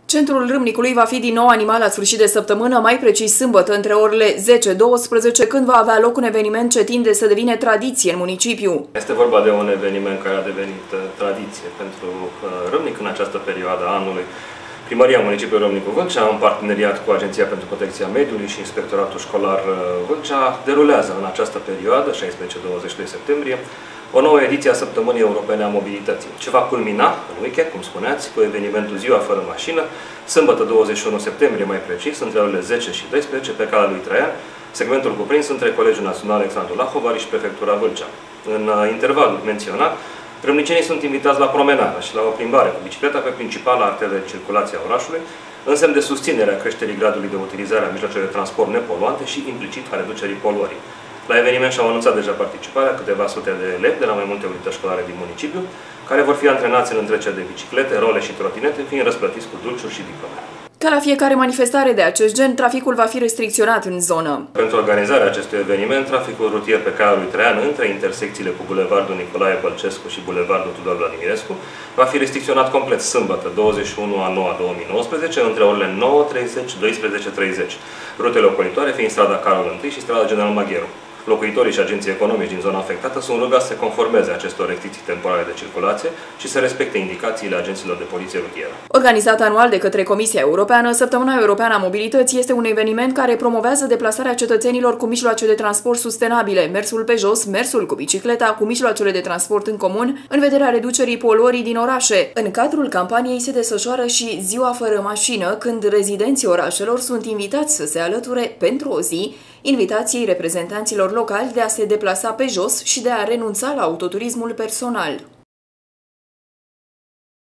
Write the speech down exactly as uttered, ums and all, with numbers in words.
Centrul Râmnicului va fi din nou animat la sfârșit de săptămână, mai precis sâmbătă, între orele zece douăsprezece, când va avea loc un eveniment ce tinde să devină tradiție în municipiu. Este vorba de un eveniment care a devenit tradiție pentru Râmnic în această perioadă a anului. Primăria Municipiului Râmnicu Vâlcea, în parteneriat cu Agenția pentru Protecția Mediului și Inspectoratul Școlar Vâlcea, derulează în această perioadă, șaisprezece douăzeci și doi septembrie, o nouă ediție a Săptămânii Europene a Mobilității, ce va culmina în weekend, cum spuneați, cu evenimentul Ziua Fără Mașină, sâmbătă douăzeci și unu septembrie, mai precis, între orele zece și douăsprezece, pe calea lui Traian, segmentul cuprins între Colegiul Național Alexandru Lahovari și Prefectura Vâlcea. În intervalul menționat, râmnicenii sunt invitați la promenadă și la o plimbare cu bicicleta pe principala arteră de circulație a orașului, în semn de susținere a creșterii gradului de utilizare a mijloacelor de transport nepoluante și implicit a reducerii poluării. La eveniment și-au anunțat deja participarea câteva sute de elevi de la mai multe unități școlare din municipiu, care vor fi antrenați în întreceri de biciclete, role și trotinete, fiind răsplătiți cu dulciuri și diplome. Ca la fiecare manifestare de acest gen, traficul va fi restricționat în zonă. Pentru organizarea acestui eveniment, traficul rutier pe calea lui Traian între intersecțiile cu Bulevardul Nicolae Bălcescu și Bulevardul Tudor Vladimirescu va fi restricționat complet sâmbătă, douăzeci și unu a noua două mii nouăsprezece, între orele nouă treizeci - douăsprezece treizeci. Rutele ocolitoare fiind strada Carol unu și strada General Magheru. Locuitorii și agenții economici din zona afectată sunt rugați să se conformeze acestor restricții temporare de circulație și să respecte indicațiile agenților de poliție rutieră. Organizat anual de către Comisia Europeană, Săptămâna Europeană a Mobilității este un eveniment care promovează deplasarea cetățenilor cu mijloace de transport sustenabile, mersul pe jos, mersul cu bicicleta, cu mijloacele de transport în comun, în vederea reducerii poluării din orașe. În cadrul campaniei se desfășoară și Ziua Fără Mașină, când rezidenții orașelor sunt invitați să se alăture pentru o zi invitației reprezentanților locali de a se deplasa pe jos și de a renunța la autoturismul personal.